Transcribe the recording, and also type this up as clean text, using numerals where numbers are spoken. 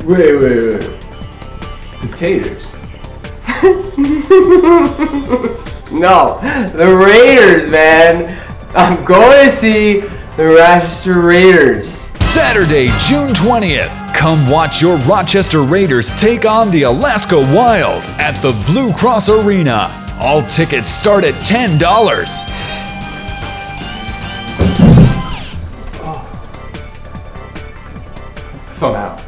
Wait. Potatoes? No, the Raiders, man. I'm going to see the Rochester Raiders. Saturday, June 20th. Come watch your Rochester Raiders take on the Alaska Wild at the Blue Cross Arena. All tickets start at $10. Somehow.